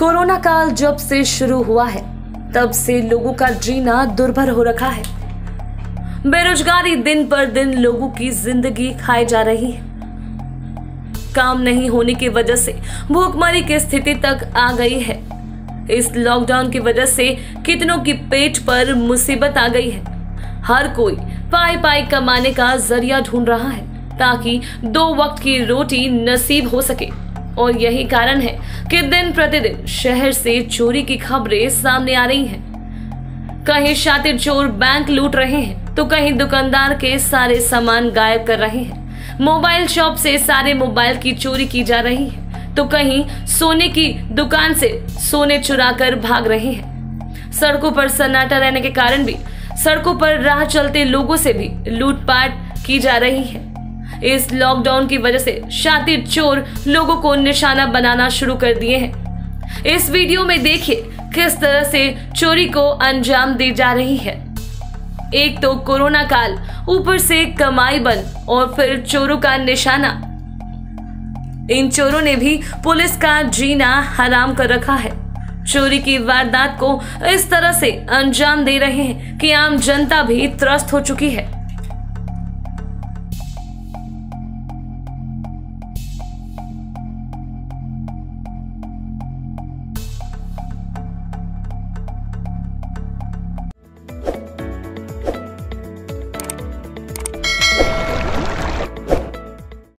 Corona काल जब से शुरू हुआ है तब से लोगों का जीना दुर्भर हो रखा है। बेरोजगारी दिन पर दिन लोगों की जिंदगी खाई जा रही है। काम नहीं होने की वजह से भूखमरी की स्थिति तक आ गई है। इस लॉकडाउन की वजह से कितनों की पेट पर मुसीबत आ गई है। हर कोई पाई पाई कमाने का जरिया ढूंढ रहा है ताकि 2 वक्त की रोटी नसीब हो सके। और यही कारण है कि दिन प्रतिदिन शहर से चोरी की खबरें सामने आ रही हैं। कहीं शातिर चोर बैंक लूट रहे हैं तो कहीं दुकानदार के सारे सामान गायब कर रहे हैं। मोबाइल शॉप से सारे मोबाइल की चोरी की जा रही है तो कहीं सोने की दुकान से सोने चुराकर भाग रहे हैं। सड़कों पर सन्नाटा रहने के कारण भी सड़कों पर राह चलते लोगों से भी लूटपाट की जा रही है। इस लॉकडाउन की वजह से शातिर चोर लोगों को निशाना बनाना शुरू कर दिए हैं। इस वीडियो में देखिए किस तरह से चोरी को अंजाम दी जा रही है। एक तो कोरोना काल, ऊपर से कमाई बंद और फिर चोरों का निशाना। इन चोरों ने भी पुलिस का जीना हराम कर रखा है। चोरी की वारदात को इस तरह से अंजाम दे रहे हैं कि आम जनता भी त्रस्त हो चुकी है।